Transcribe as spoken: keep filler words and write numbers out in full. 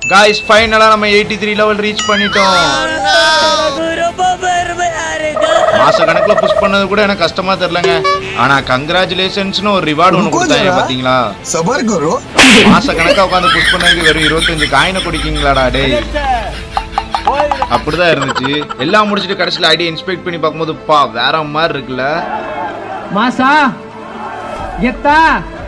Guys फाइनला நம்ம eighty-three level reach பண்ணிட்டோம். மாச கணக்குல புஷ் பண்ணது கூட எனக்கு கஷ்டமா தெரியலங்க. ஆனா கங்க்ராச்சுலேஷன்ஸ்னு ஒரு ரிவார்ட் ஒன்னு கொடுத்தாங்க பாத்தீங்களா? சபர் கரோ. மாச கணக்கா உட்கார்ந்து புஷ் பண்ணதுக்கு வெறும் இருபத்தஞ்சு காயினை குடிக்கீங்களாடா டேய். அப்படிதான் இருந்துச்சு. எல்லாம் முடிச்சிட்டு கடைசில ஐடி இன்ஸ்பெக்ட் பண்ணி பாக்கும்போது பா வேற மாதிரி இருக்குல்ல. மாசா கெத்தா